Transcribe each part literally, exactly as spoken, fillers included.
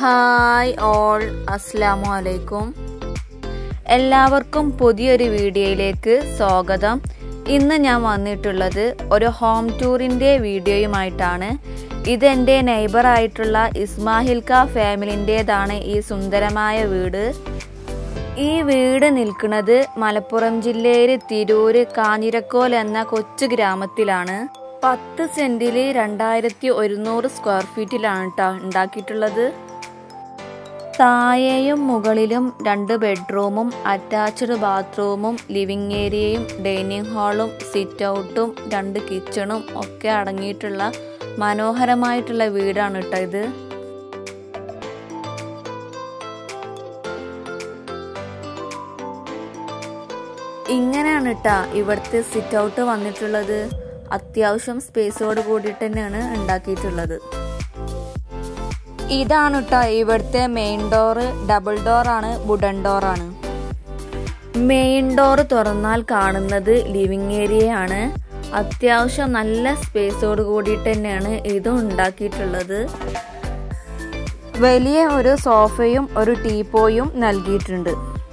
Hi all, അസ്സലാമു അലൈക്കും. എല്ലാവർക്കും പുതിയൊരു വീഡിയോയിലേക്ക് സ്വാഗതം. ഇന്ന് ഞാൻ വന്നിട്ടുള്ളത് ഒരു ഹോം ടൂറിൻ്റെ വീഡിയോയുമായിട്ടാണ്. ഇതെൻ്റെ നെയ്ബറായിട്ടുള്ള ഇസ്മാഹിൽ ക ഫാമിലിൻ്റേതാണ് ഈ സുന്ദരമായ വീട്. ഈ വീട് നിൽക്കുന്നത് മലപ്പുറം ജില്ലയിൽ തിരൂര് കാഞ്ഞിരക്കോൽ എന്ന കൊച്ചു ഗ്രാമത്തിലാണ്. പത്ത് സെന്റിൽ രണ്ടായിരത്തി ഒരുന്നൂറ് സ്ക്വയർ ഫീറ്റിലാണ് കേട്ടോ ഉണ്ടാക്കിയിട്ടുള്ളത്. താഴെയും മുകളിലും രണ്ട് ബെഡ്റൂമും അറ്റാച്ച്ഡ് ബാത്റൂമും ലിവിങ് ഏരിയയും ഡൈനിങ് ഹാളും സിറ്റ് ഔട്ടും രണ്ട് കിച്ചണും ഒക്കെ അടങ്ങിയിട്ടുള്ള മനോഹരമായിട്ടുള്ള വീടാണ് കേട്ടോ ഇത്. ഇങ്ങനെയാണ് കേട്ടോ ഇവിടുത്തെ സിറ്റ് ഔട്ട് വന്നിട്ടുള്ളത്. അത്യാവശ്യം സ്പേസോട് കൂടിയിട്ട് തന്നെയാണ് ഉണ്ടാക്കിയിട്ടുള്ളത്. ഇതാണ് കേട്ടോ ഇവിടുത്തെ മെയിൻ ഡോറ്. ഡബിൾ ഡോറാണ്, വുഡൻ ഡോറാണ്. മെയിൻ ഡോറ് തുറന്നാൽ കാണുന്നത് ലിവിങ് ഏരിയയാണ്. അത്യാവശ്യം നല്ല സ്പേസോട് കൂടിയിട്ട് തന്നെയാണ് ഇതും ഉണ്ടാക്കിയിട്ടുള്ളത്. വലിയ ഒരു സോഫയും ഒരു ടീപ്പോയും നൽകിയിട്ടുണ്ട്.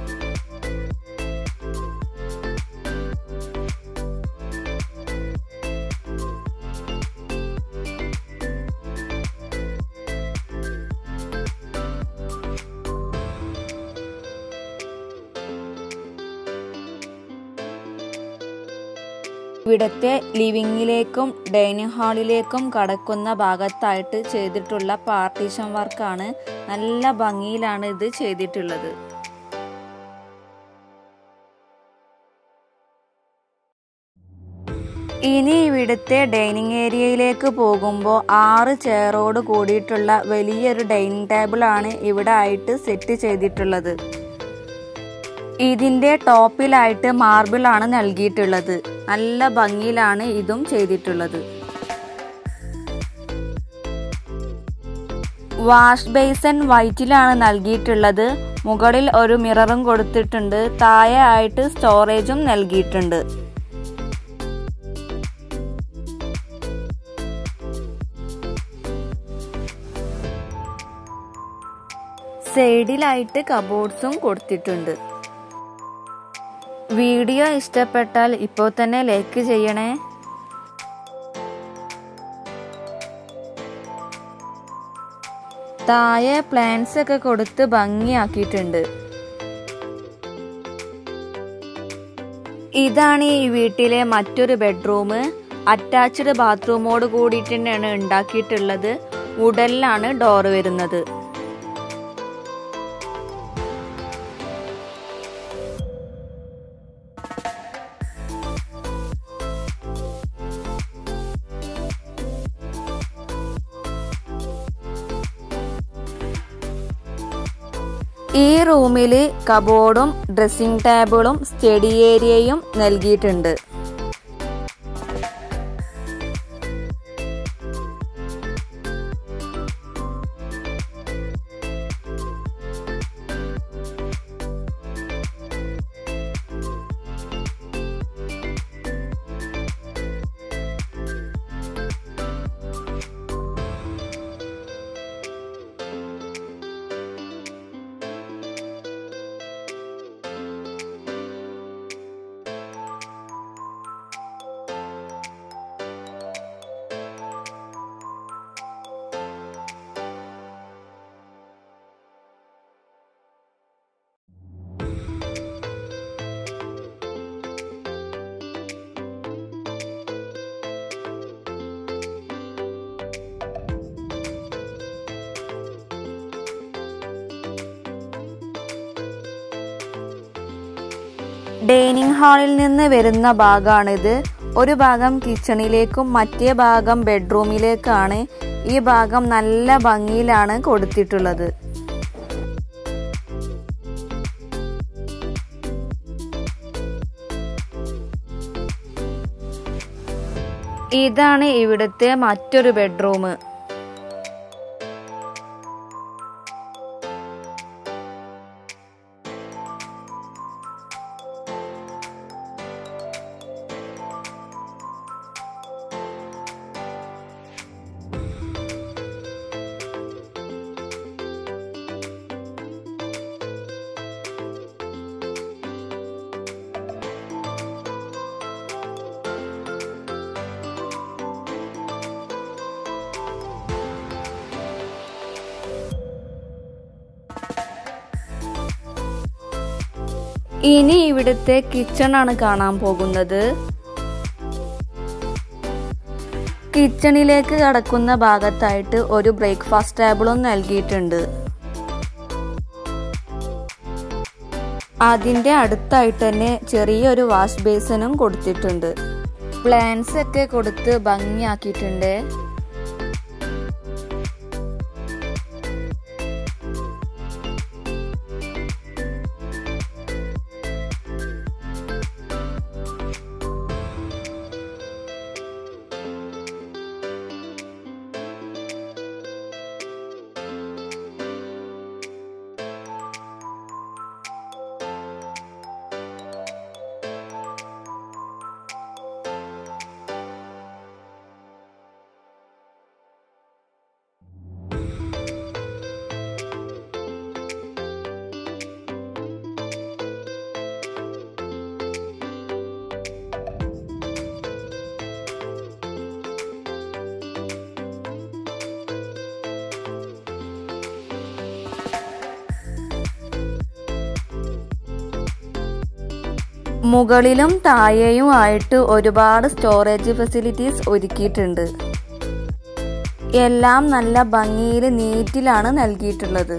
ഇവിടത്തെ ലിവിങ്ങിലേക്കും ഡൈനിങ് ഹാളിലേക്കും കടക്കുന്ന ഭാഗത്തായിട്ട് ചെയ്തിട്ടുള്ള പാർട്ടീഷൻ വർക്കാണ്. നല്ല ഭംഗിയിലാണ് ഇത് ചെയ്തിട്ടുള്ളത്. ഇനി ഇവിടുത്തെ ഡൈനിങ് ഏരിയയിലേക്ക് പോകുമ്പോൾ ആറ് ചെയറോട് കൂടിയിട്ടുള്ള വലിയൊരു ഡൈനിങ് ടേബിൾ ആണ് ഇവിടെ ആയിട്ട് സെറ്റ് ചെയ്തിട്ടുള്ളത്. ഇതിന്റെ ടോപ്പിലായിട്ട് മാർബിൾ ആണ് നൽകിയിട്ടുള്ളത്. നല്ല ഭംഗിയിലാണ് ഇതും ചെയ്തിട്ടുള്ളത്. വാഷ് ബേസൻ വൈറ്റിലാണ് നൽകിയിട്ടുള്ളത്. മുകളിൽ ഒരു മിററും കൊടുത്തിട്ടുണ്ട്. താഴെ ആയിട്ട് സ്റ്റോറേജും നൽകിയിട്ടുണ്ട്. സൈഡിലായിട്ട് കബോർഡ്സും കൊടുത്തിട്ടുണ്ട്. വീഡിയോ ഇഷ്ടപ്പെട്ടാൽ ഇപ്പോൾ തന്നെ ലൈക്ക് ചെയ്യണേ. താഴെ പ്ലാന്റ്സ് ഒക്കെ കൊടുത്ത് ഭംഗിയാക്കിയിട്ടുണ്ട്. ഇതാണ് ഈ വീട്ടിലെ മറ്റൊരു ബെഡ്റൂം. അറ്റാച്ച്ഡ് ബാത്റൂമോട് കൂടിയിട്ട് തന്നെയാണ് ഉണ്ടാക്കിയിട്ടുള്ളത്. വുഡനിലാണ് ഡോറ് വരുന്നത്. ഈ റൂമില് കബോർഡും ഡ്രസ്സിംഗ് ടേബിളും സ്റ്റഡി ഏരിയയും നൽകിയിട്ടുണ്ട്. ഡൈനിങ് ഹാളിൽ നിന്ന് വരുന്ന ഭാഗമാണിത്. ഒരു ഭാഗം കിച്ചണിലേക്കും മറ്റേ ഭാഗം ബെഡ്റൂമിലേക്കാണ്. ഈ ഭാഗം നല്ല ഭംഗിയിലാണ് കൊടുത്തിട്ടുള്ളത്. ഇതാണ് ഇവിടുത്തെ മറ്റൊരു ബെഡ്റൂം. ഇനി ഇവിടുത്തെ കിച്ചൺ ആണ് കാണാൻ പോകുന്നത്. കിച്ചണിലേക്ക് കടക്കുന്ന ഭാഗത്തായിട്ട് ഒരു ബ്രേക്ക്ഫാസ്റ്റ് ടേബിളും നൽകിയിട്ടുണ്ട്. അതിൻ്റെ അടുത്തായിട്ട് തന്നെ ചെറിയൊരു വാഷ് ബേസിനും കൊടുത്തിട്ടുണ്ട്. പ്ലാന്റ്സ് ഒക്കെ കൊടുത്ത് ഭംഗിയാക്കിയിട്ടുണ്ട്. മുകളിലും താഴെയും ആയിട്ട് ഒരുപാട് സ്റ്റോറേജ് ഫെസിലിറ്റീസ് ഒരുക്കിയിട്ടുണ്ട്. എല്ലാം നല്ല ഭംഗിയിൽ നീറ്റിലാണ് നൽകിയിട്ടുള്ളത്.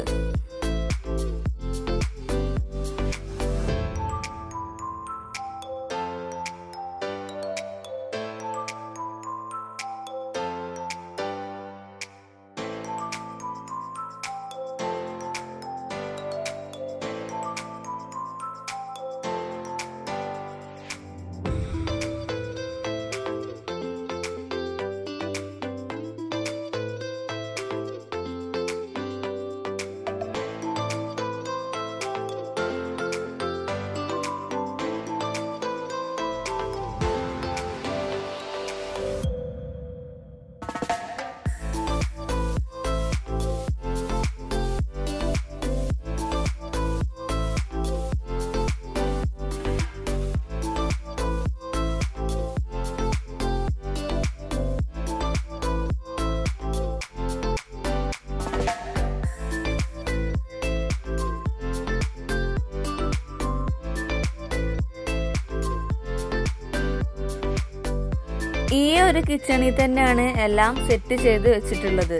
ഈ ഒരു കിച്ചണിൽ തന്നെയാണ് എല്ലാം സെറ്റ് ചെയ്ത് വെച്ചിട്ടുള്ളത്.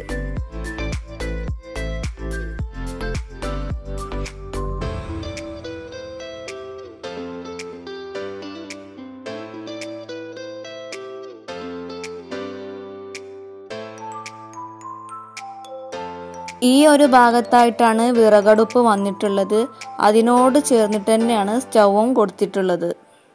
ഈ ഒരു ഭാഗത്തായിട്ടാണ് വിറകടുപ്പ് വന്നിട്ടുള്ളത്. അതിനോട് ചേർന്നിട്ട് തന്നെയാണ് സ്റ്റൗവും കൊടുത്തിട്ടുള്ളത്.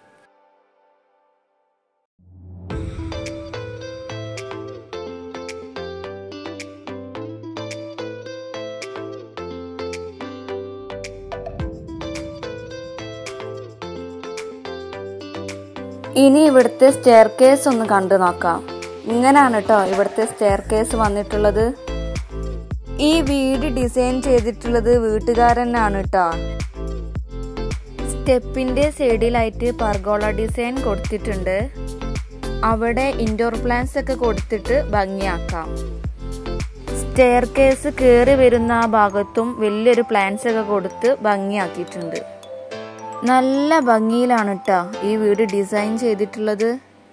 ഇനി ഇവിടുത്തെ സ്റ്റെയർ കേസ് ഒന്ന് കണ്ടു നോക്കാം. ഇങ്ങനെയാണ് കേട്ടോ ഇവിടുത്തെ സ്റ്റെയർ കേസ് വന്നിട്ടുള്ളത്. ഈ വീട് ഡിസൈൻ ചെയ്തിട്ടുള്ളത് വീട്ടുകാരനാണ് കേട്ടോ. സ്റ്റെപ്പിന്റെ സൈഡിലായിട്ട് പർഗോള ഡിസൈൻ കൊടുത്തിട്ടുണ്ട്. അവിടെ ഇൻഡോർ പ്ലാന്റ്സ് ഒക്കെ കൊടുത്തിട്ട് ഭംഗിയാക്കാം. സ്റ്റെയർ കേസ് കയറി വരുന്ന ആ ഭാഗത്തും വലിയൊരു പ്ലാന്റ്സ് ഒക്കെ കൊടുത്ത് ഭംഗിയാക്കിയിട്ടുണ്ട്. നല്ല ഭംഗിയിലാണ് കേട്ടോ ഈ വീട് ഡിസൈൻ ചെയ്തിട്ടുള്ളത്.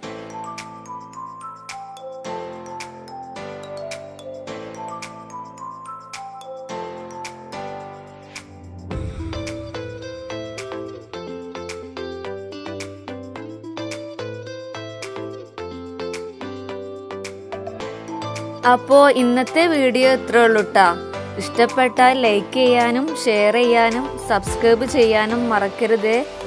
അപ്പോ ഇന്നത്തെ വീഡിയോ ഇത്രേ ഉള്ളൂ ട്ടാ. ഇഷ്ടപ്പെട്ടാൽ ലൈക്ക് ചെയ്യാനും ഷെയർ ചെയ്യാനും സബ്സ്ക്രൈബ് ചെയ്യാനും മറക്കരുതേ.